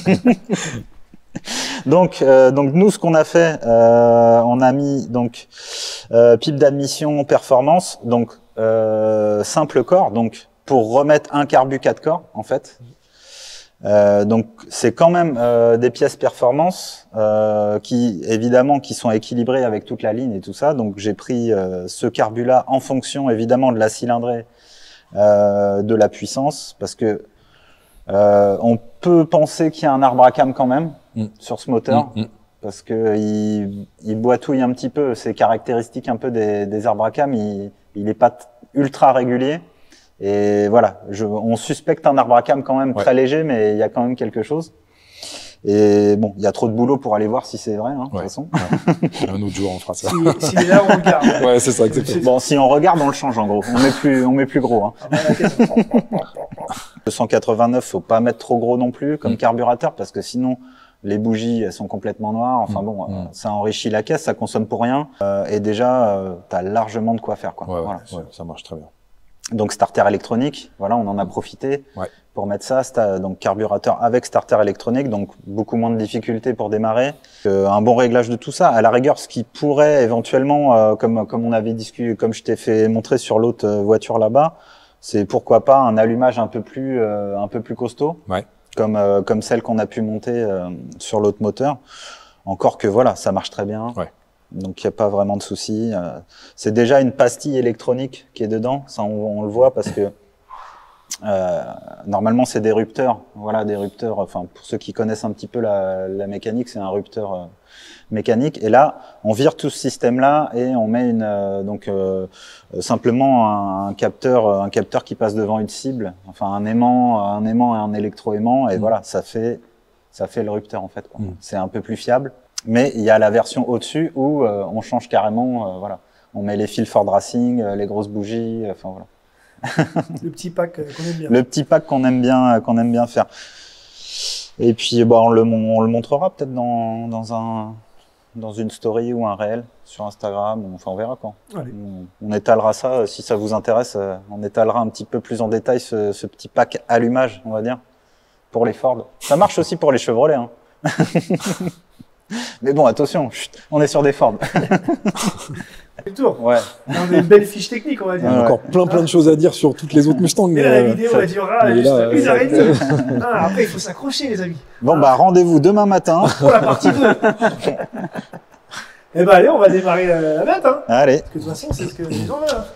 donc, euh, donc nous, ce qu'on a fait, euh, on a mis donc euh, pipe d'admission performance, donc euh, simple corps, donc pour remettre un carbu quatre corps, en fait. Euh, donc c'est quand même euh, des pièces performance euh, qui évidemment qui sont équilibrées avec toute la ligne et tout ça. Donc j'ai pris euh, ce carbu là en fonction évidemment de la cylindrée, euh, de la puissance, parce que euh, on peut penser qu'il y a un arbre à cam quand même mmh. sur ce moteur, mmh. parce que il, il boitouille un petit peu. C'est caractéristique un peu des, des arbres à cam. Il, il est pas ultra régulier. Et voilà, je, on suspecte un arbre à cam quand même ouais. très léger, mais il y a quand même quelque chose. Et bon, il y a trop de boulot pour aller voir si c'est vrai, hein, de ouais. toute façon. Ouais. Un autre jour, on fera ça. Si, si là, on regarde. Ouais, c'est ça, exactement. Bon, si on regarde, on le change en gros. On met plus, on met plus gros. Hein. deux cent quatre-vingt-neuf, faut pas mettre trop gros non plus comme mmh. carburateur, parce que sinon les bougies elles sont complètement noires. Enfin mmh. bon, mmh. euh, ça enrichit la caisse, ça consomme pour rien. Euh, et déjà, euh, t'as largement de quoi faire, quoi. Ouais, voilà. ouais, ça marche très bien. Donc starter électronique, voilà, on en a profité ouais. pour mettre ça. Donc carburateur avec starter électronique, donc beaucoup moins de difficultés pour démarrer. Euh, un bon réglage de tout ça. À la rigueur, ce qui pourrait éventuellement, euh, comme comme on avait discuté, comme je t'ai fait montrer sur l'autre voiture là-bas, c'est pourquoi pas un allumage un peu plus euh, un peu plus costaud, ouais. comme euh, comme celle qu'on a pu monter euh, sur l'autre moteur. Encore que voilà, ça marche très bien. Ouais. Donc il n'y a pas vraiment de souci. Euh, c'est déjà une pastille électronique qui est dedans, ça on, on le voit parce que euh, normalement c'est des rupteurs, voilà des rupteurs. Enfin pour ceux qui connaissent un petit peu la, la mécanique, c'est un rupteur euh, mécanique. Et là on vire tout ce système-là et on met une euh, donc euh, simplement un, un capteur, un capteur qui passe devant une cible, enfin un aimant, un aimant et un électroaimant et mmh. voilà ça fait ça fait le rupteur en fait. Quoi. Mmh. C'est un peu plus fiable. Mais il y a la version au-dessus où euh, on change carrément, euh, voilà, on met les fils Ford Racing, euh, les grosses bougies, enfin voilà. Le petit pack euh, qu'on aime bien. Le petit pack qu'on aime bien, euh, qu'on aime bien faire. Et puis, bah, on le, on le montrera peut-être dans, dans un, dans une story ou un réel sur Instagram. Enfin, on verra quand. On, on étalera ça si ça vous intéresse. On étalera un petit peu plus en détail ce, ce petit pack allumage, on va dire, pour les Ford. Ça marche aussi pour les Chevrolet. Hein. Mais bon, attention, chut, on est sur des Ford. C'est tour. Ouais. On a une belle fiche technique, on va dire. Il y a ouais. encore plein plein de choses à dire sur toutes les autres Mustangs. Mais là, la vidéo, elle durera juste une heure et demie. Ah, après, il faut s'accrocher, les amis. Bon, ah. bah, rendez-vous demain matin. Pour la partie deux. Eh ben, allez, on va démarrer la, la bête, hein. Allez. Parce que de toute façon, c'est ce que les gens veulent. Hein.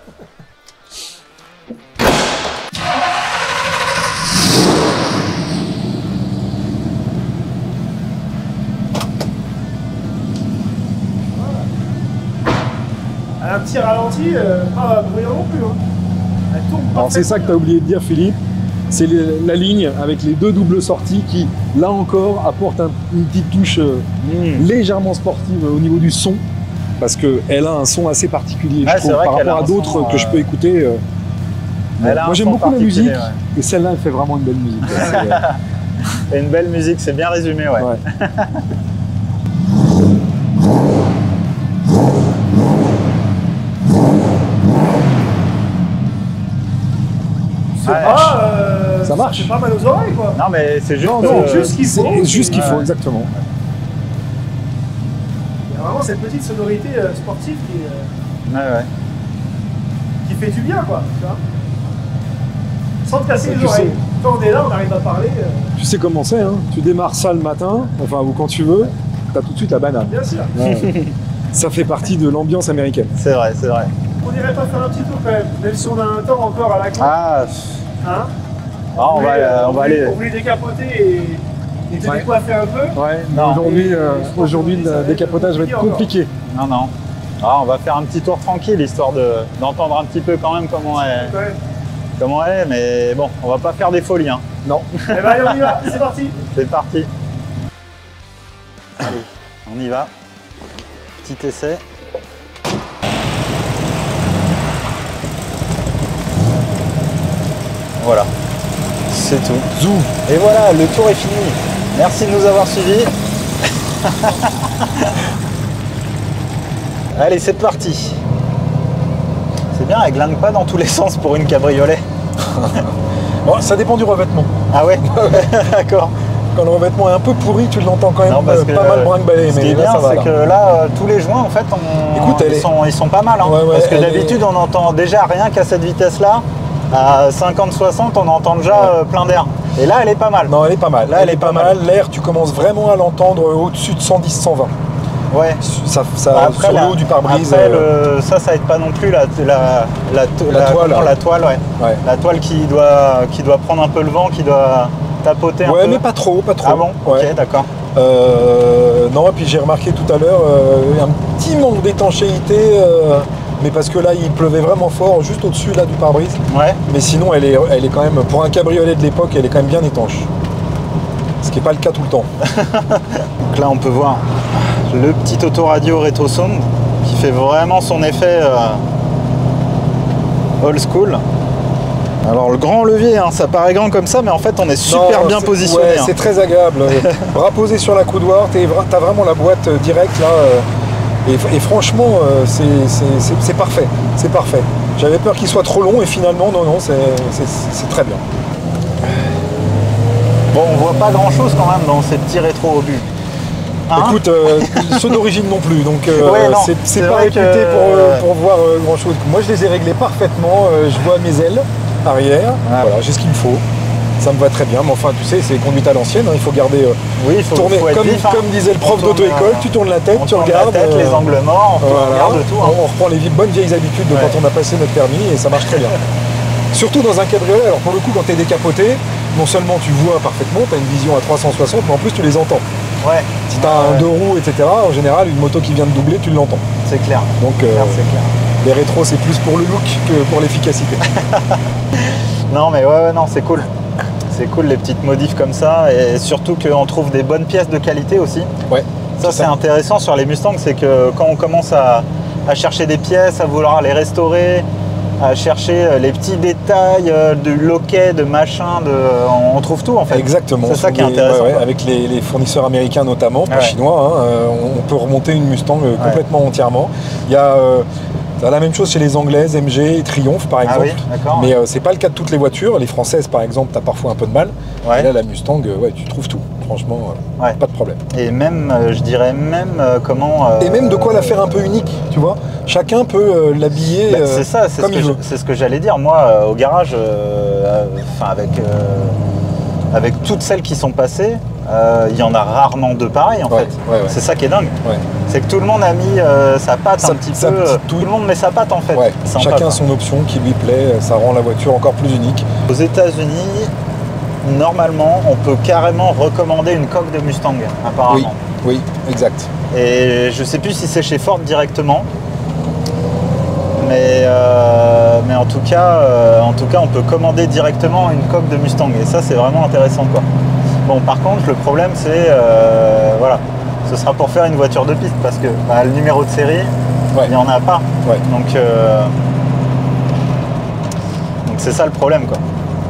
Un petit ralenti, euh, pas bruyant non plus. Hein. Elle tourne pas. Alors c'est ça que tu as oublié de dire, Philippe. C'est la ligne avec les deux doubles sorties qui, là encore, apporte un, une petite touche euh, mmh. légèrement sportive au niveau du son. Parce qu'elle a un son assez particulier, ouais, je trouve, par rapport à d'autres que euh... je peux écouter. Euh, bon, moi j'aime beaucoup la musique, ouais. Et celle-là, elle fait vraiment une belle musique. Et une belle musique, c'est bien résumé, ouais. ouais. Ah, euh, ça marche. C'est pas mal aux oreilles, quoi. Non, mais c'est juste, non, non, euh, juste ce qu'il faut. C'est juste ce qu'il ouais. faut, exactement. Il y a vraiment cette petite sonorité euh, sportive qui, euh, ouais, ouais. qui fait du bien, quoi. Tu vois, sans te casser Et les tu oreilles. sais- Quand on est là, on arrive à parler. euh, Tu sais comment c'est, hein. Tu démarres ça le matin, enfin, ou quand tu veux, t'as tout de suite la banane. Bien sûr. Ouais. Ça fait partie de l'ambiance américaine. C'est vrai, c'est vrai. On irait pas faire un petit tour quand même, même si on a un temps encore à la con. Ah, Hein ah, on, va, voulait, euh, on va voulait- aller. On voulait décapoter et, et te Ouais. décoiffer un peu. Ouais, Non. aujourd'hui, Et- euh, et je pense aujourd'hui, que ça va le être décapotage va être compliqué compliqué. Non, non. Ah, on va faire un petit tour tranquille, histoire de, d'entendre un petit peu quand même comment elle, Quand même. comment elle est. Mais bon, on va pas faire des folies. Hein. Non. Eh ben allez, on y va, c'est parti. C'est parti. Allez, on y va. Petit essai. Voilà, c'est tout. Zou. Et voilà, le tour est fini. Merci de nous avoir suivis. Allez, c'est parti. C'est bien, elle glingue pas dans tous les sens pour une cabriolet. Bon, ça dépend du revêtement. Ah ouais. D'accord. Quand le revêtement est un peu pourri, tu l'entends quand même Non, parce euh, que, pas mal brinque-baller. Ce qui Mais est là, bien, ça va. c'est là. que là, euh, tous les joints, en fait, on- Écoute, elle ils, est- sont, ils sont pas mal. Hein. Ouais, ouais, parce que elle d'habitude, est- on entend déjà rien qu'à cette vitesse-là. À cinquante soixante, on entend déjà euh, plein d'air. Et là, elle est pas mal. Non, elle est pas mal. Là, elle, est pas mal. L'air, tu commences vraiment à l'entendre au-dessus de cent dix cent vingt. Ouais. Ça, ça, Après, sur la- le haut du pare-brise. après, euh, le- ça, ça aide pas non plus la, la, la, to- La toile, comment, hein. la toile, ouais. ouais. La toile qui doit, qui doit prendre un peu le vent, qui doit tapoter un Ouais, peu. mais pas trop, pas trop. Ah bon. Ouais. Ok, d'accord. Euh, non, et puis j'ai remarqué tout à l'heure euh, un petit manque d'étanchéité, euh, mais parce que là il pleuvait vraiment fort, juste au-dessus là du pare-brise. Ouais. Mais sinon, elle est, elle est quand même, pour un cabriolet de l'époque, elle est quand même bien étanche. Ce qui n'est pas le cas tout le temps. Donc là, on peut voir le petit autoradio Retro Sound qui fait vraiment son effet euh, old school. Alors le grand levier, hein, ça paraît grand comme ça, mais en fait on est super Non, bien c'est- positionné. ouais, hein. c'est très agréable. Bras posé sur la coudoir, tu as vraiment la boîte euh, directe là. euh, et, et franchement, euh, c'est c'est- c'est- c'est parfait. C'est parfait. J'avais peur qu'il soit trop long et finalement, non, non, c'est c'est- c'est très bien. Bon, on voit pas grand chose quand même dans ces petits rétro obus. Hein Écoute, euh, ceux d'origine non plus, donc euh, Ouais, non, c'est- c'est c'est pas vrai réputé que- pour, euh, ouais. pour voir euh, grand chose. Moi je les ai réglés parfaitement, euh, je vois mes ailes arrière, Ah. voilà, j'ai ce qu'il me faut. Ça me va très bien, mais enfin tu sais, c'est conduite à l'ancienne, hein, il faut garder, euh, Oui, il faut, tourner, faut être comme, vif, hein. comme disait le prof On tourne, d'auto-école, euh, tu tournes la tête, on tu tourne regardes. la tête, euh, les angles morts, on voilà, regarde tout. hein. on, on reprend les vi- bonnes vieilles habitudes de Ouais. quand on a passé notre permis et ça marche très bien. Surtout dans un cabriolet, alors pour le coup quand tu es décapoté, non seulement tu vois parfaitement, tu as une vision à trois cent soixante, mais en plus tu les entends. Ouais. Si tu as Ouais, un ouais. deux roues, et cetera, en général, une moto qui vient de doubler, tu l'entends. C'est clair. Donc euh, Clair, c'est clair. les rétros, c'est plus pour le look que pour l'efficacité. Non mais ouais, ouais non, c'est cool. C'est cool les petites modifs comme ça et surtout qu'on trouve des bonnes pièces de qualité aussi. Ouais. Ça c'est intéressant sur les Mustangs, c'est que quand on commence à, à chercher des pièces, à vouloir les restaurer, à chercher les petits détails euh, de loquet, de machin, de... on trouve tout en fait. Exactement. C'est ça qui est Des- intéressant, ouais, ouais, quoi. avec les, les fournisseurs américains notamment, pas Ouais. chinois, hein, euh, on peut remonter une Mustang euh, Ouais. complètement entièrement. Il y a euh, t'as la même chose chez les Anglaises, M G et Triumph par Ah exemple. oui, d'accord. Mais euh, c'est pas le cas de toutes les voitures. Les Françaises par exemple, tu as parfois un peu de mal. Ouais. Et là la Mustang, euh, ouais, tu trouves tout. Franchement, euh, Ouais. pas de problème. Et même, euh, je dirais même euh, comment... euh, Et même de quoi la faire un peu unique, tu vois. Chacun peut euh, l'habiller Bah, euh, c'est ça, c'est ce, comme que il je- veut. c'est ce que j'allais dire. Moi, euh, au garage, euh, euh, enfin avec, euh, avec toutes celles qui sont passées, euh, il y en a rarement deux pareilles en Ouais, fait. ouais, ouais. C'est ça qui est dingue. Ouais. C'est que tout le monde a mis euh, sa patte Sa- un petit sa peu. petite euh, touche. Tout le monde met sa patte en fait. Ouais. Sympa, Chacun quoi. son option qui lui plaît, ça rend la voiture encore plus unique. Aux États-Unis, normalement, on peut carrément recommander une coque de Mustang, apparemment. Oui, exact. Et je sais plus si c'est chez Ford directement. Mais, euh, mais en, tout cas, euh, en tout cas, on peut commander directement une coque de Mustang. Et ça, c'est vraiment intéressant, quoi. Bon, par contre, le problème, c'est... euh, voilà. Ce sera pour faire une voiture de piste. Parce que bah, le numéro de série, Ouais. il n'y en a pas. Ouais. Donc, euh, donc c'est ça le problème, quoi.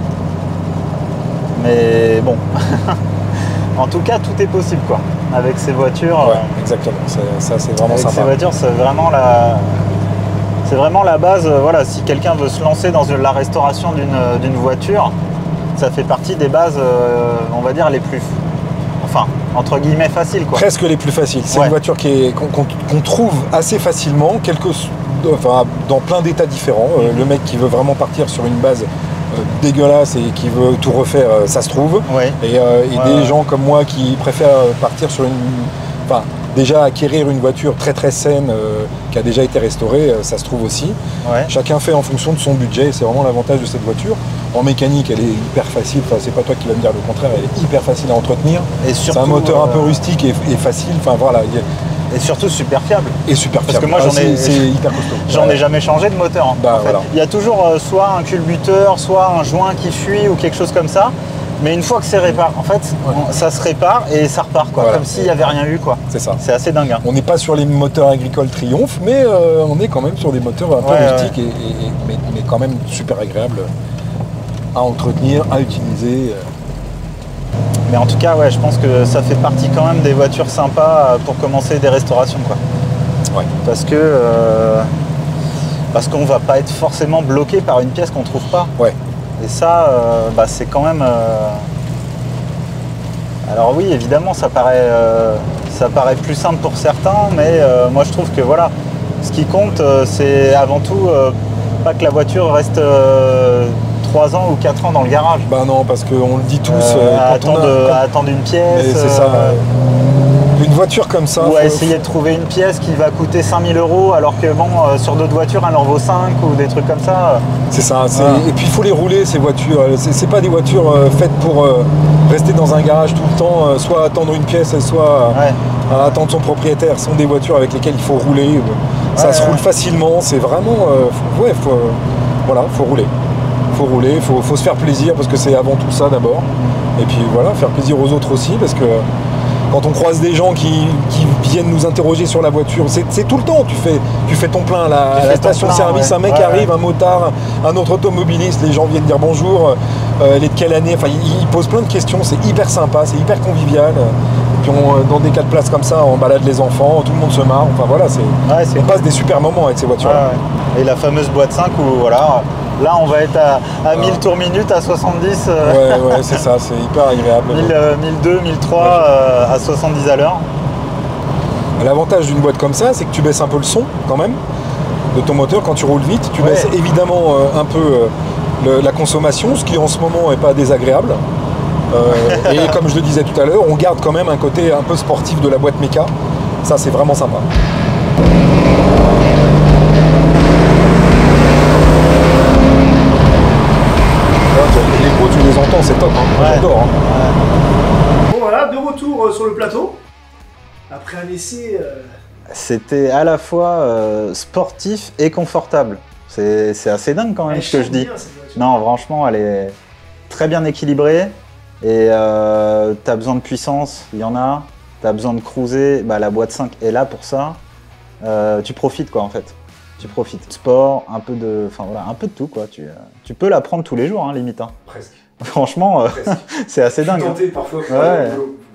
Mais bon. En tout cas, tout est possible, quoi. Avec ces voitures... Ouais, euh, exactement. Ça, ça, c'est vraiment avec ces sympa. voitures, c'est vraiment la, c'est vraiment la base. euh, Voilà, si quelqu'un veut se lancer dans la restauration d'une d'une voiture, ça fait partie des bases, euh, on va dire, les plus... Enfin, entre guillemets, faciles, quoi. Presque les plus faciles. C'est ouais. une voiture qui est, qu'on, qu'on, qu'on trouve assez facilement, quelques, enfin, dans plein d'états différents. Euh, le mec qui veut vraiment partir sur une base euh, dégueulasse et qui veut tout refaire, euh, ça se trouve. Ouais. Et, euh, et ouais, des ouais. gens comme moi qui préfèrent partir sur une... Enfin, déjà acquérir une voiture très très saine euh, qui a déjà été restaurée, euh, ça se trouve aussi. Ouais. Chacun fait en fonction de son budget, c'est vraiment l'avantage de cette voiture. En mécanique, elle est hyper facile, enfin, c'est pas toi qui vas me dire le contraire, elle est hyper facile à entretenir. C'est un moteur euh... un peu rustique et, et facile, enfin voilà. Et surtout super fiable. Et super fiable. Parce que moi j'en ah, ai, c'est hyper costaud. J'en ai jamais changé de moteur. Hein, bah, en fait. voilà. Il y a toujours euh, soit un culbuteur, soit un joint qui fuit ou quelque chose comme ça. Mais une fois que c'est réparé, en fait, ouais. on, ça se répare et ça repart, quoi, voilà. Comme s'il n'y avait rien eu, quoi. C'est ça. C'est assez dingue. Hein. On n'est pas sur les moteurs agricoles Triumph, mais euh, on est quand même sur des moteurs un peu ouais, rustiques, ouais. Et, et, et, mais, mais quand même super agréables à entretenir, à utiliser. Mais en tout cas, ouais, je pense que ça fait partie quand même des voitures sympas pour commencer des restaurations, quoi. Ouais. Parce que euh, parce qu'on va pas être forcément bloqué par une pièce qu'on trouve pas. Ouais. Et ça, euh, bah, c'est quand même... Euh... Alors oui, évidemment, ça paraît, euh, ça paraît plus simple pour certains, mais euh, moi je trouve que voilà, ce qui compte, euh, c'est avant tout euh, pas que la voiture reste euh, trois ans ou quatre ans dans le garage. Bah non, parce qu'on le dit tous... Euh, à, attendre, a... à attendre une pièce. C'est ça. Euh... Une voiture comme ça... Ou faut... à essayer de trouver une pièce qui va coûter cinq mille euros, alors que bon, euh, sur d'autres voitures, elle en vaut cinq ou des trucs comme ça. C'est ça. Voilà. Et puis il faut les rouler, ces voitures. C'est pas des voitures euh, faites pour euh, rester dans un garage tout le temps, euh, soit attendre une pièce, soit ouais. euh, attendre son propriétaire. Ce sont des voitures avec lesquelles il faut rouler. Ouais, ça ouais, se roule ouais. facilement. C'est vraiment... Euh, faut, ouais, faut, euh, voilà, faut rouler. Faut rouler, faut, faut se faire plaisir, parce que c'est avant tout ça d'abord. Et puis voilà, faire plaisir aux autres aussi, parce que... Quand on croise des gens qui, qui viennent nous interroger sur la voiture, c'est tout le temps. Tu fais, tu fais ton plein à la, à la station-service, ouais. un mec ouais, arrive, ouais. un motard, un autre automobiliste, les gens viennent dire bonjour, euh, elle est de quelle année, enfin, ils, ils posent plein de questions, c'est hyper sympa, c'est hyper convivial. Et puis on, dans des cas de place comme ça, on balade les enfants, tout le monde se marre, enfin voilà, ouais, on passe des super moments avec ces voitures. Ouais, ouais. Et la fameuse boîte cinq où voilà... Là, on va être à, à mille ah. tours minute, à soixante-dix. Euh... Ouais, ouais, c'est ça, c'est hyper agréable. mille, euh, mille deux, mille trois ouais. euh, à soixante-dix à l'heure. L'avantage d'une boîte comme ça, c'est que tu baisses un peu le son quand même de ton moteur quand tu roules vite. Tu ouais. baisses évidemment euh, un peu euh, le, la consommation, ce qui en ce moment n'est pas désagréable. Euh, et comme je le disais tout à l'heure, on garde quand même un côté un peu sportif de la boîte méca. Ça, c'est vraiment sympa. Les gros, tu les entends, c'est top, hein. Ouais. J'adore. Hein. Ouais. Bon voilà, de retour sur le plateau. Après un essai... Euh... C'était à la fois euh, sportif et confortable. C'est assez dingue quand même elle ce que je dis. Bien, non, franchement, elle est très bien équilibrée. Et euh, tu as besoin de puissance, il y en a. Tu as besoin de cruiser, bah, la boîte cinq est là pour ça. Euh, tu profites quoi en fait. Tu profites. Sport, un peu de, enfin voilà, un peu de tout quoi. Tu, euh, tu peux la prendre tous les jours, hein, limite. Hein. Presque. Franchement, euh, c'est assez dingue. Je suis tenté parfois. Ouais.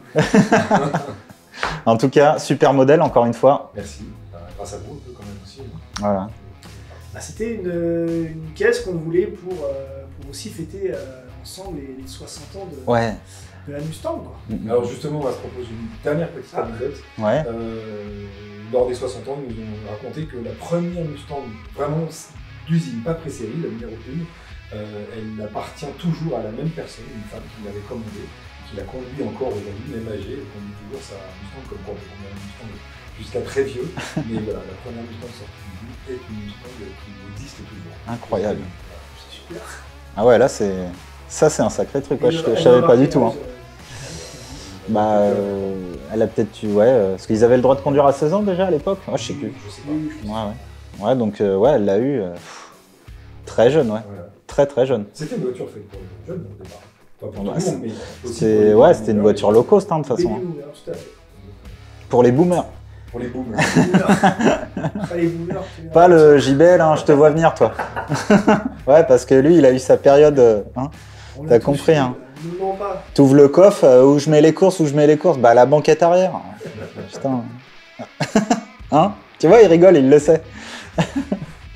En tout cas, super modèle encore une fois. Merci. Grâce à vous, un peu quand même aussi. Voilà. Bah, c'était une, une caisse qu'on voulait pour, euh, pour aussi fêter euh, ensemble les, les soixante ans de, ouais. de la Mustang. Quoi. Mm-hmm. Alors justement, on va se proposer une dernière petite anecdote. Ah. Ouais. Euh, lors des soixante ans, ils nous ont raconté que la première Mustang, vraiment d'usine, pas pré-série, la numéro une, euh, elle appartient toujours à la même personne, une femme qui l'avait commandée, qui la conduit encore aujourd'hui, même âgée, elle conduit toujours sa Mustang, comme quoi on peut conduire une Mustang jusqu'à très vieux. Mais voilà, la première Mustang sortie d'usine est une Mustang qui existe toujours. Incroyable. C'est super. Ah ouais, là c'est... Ça c'est un sacré truc, ouais, je, je savais pas du tout. Hein. Bah, euh, elle a peut-être eu, ouais, euh, parce qu'ils avaient le droit de conduire à seize ans déjà à l'époque. Ouais, je sais plus. Je sais pas. Ouais, ouais. Ouais, donc euh, ouais, elle l'a eu euh, très jeune, ouais. Voilà. Très très jeune. C'était une voiture faite pour les jeunes au départ. Pas pour bah, tout le monde, mais aussi c'est ouais, c'était une voiture low cost hein, de toute façon. Hein. Pour les boomers. Pour les boomers. Pas les boomers. Pas le J B L, hein, je te vois venir toi. Ouais, parce que lui, il a eu sa période. Hein. T'as compris, hein. Tu ouvres le coffre, euh, où je mets les courses, où je mets les courses, bah la banquette arrière. Putain. Hein? Tu vois, il rigole, il le sait.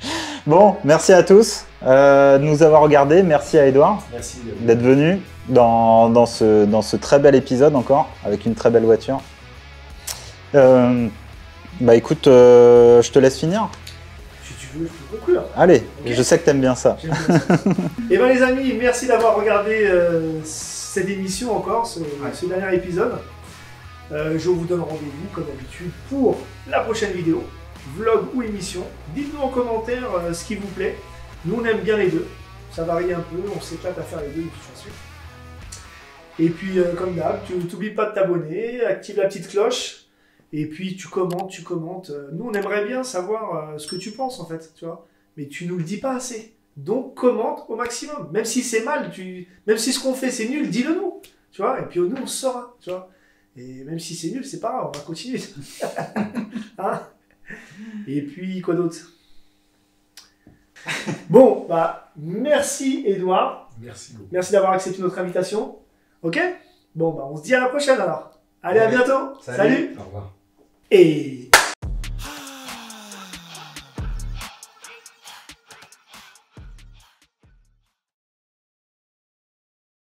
Bon, merci à tous euh, de nous avoir regardés. Merci à Edouard d'être venu dans, dans, ce, dans ce très bel épisode encore, avec une très belle voiture. Euh, bah écoute, euh, je te laisse finir. Si tu veux, je peux conclure. Allez, okay. Je sais que t'aimes bien ça. Bien ça. Et bien les amis, merci d'avoir regardé euh, cette émission encore, ce, ouais. ce dernier épisode. Euh, je vous donne rendez-vous comme d'habitude pour la prochaine vidéo, vlog ou émission. Dites-nous en commentaire euh, ce qui vous plaît. Nous on aime bien les deux, ça varie un peu, on s'éclate à faire les deux de toute façon. Et puis euh, comme d'hab, tu n'oublies pas de t'abonner, active la petite cloche, et puis tu commentes, tu commentes. Nous on aimerait bien savoir euh, ce que tu penses en fait, tu vois, mais tu nous le dis pas assez. Donc commente au maximum, même si c'est mal, tu... même si ce qu'on fait c'est nul, dis-le nous, tu vois, et puis nous on saura, tu vois. Et même si c'est nul, c'est pas grave, on va continuer. Hein? Et puis, quoi d'autre? Bon, bah, merci Edouard. Merci beaucoup. Merci d'avoir accepté notre invitation. Ok? Bon, bah, on se dit à la prochaine alors. Allez, à bientôt. Salut. Salut. Au revoir. Et...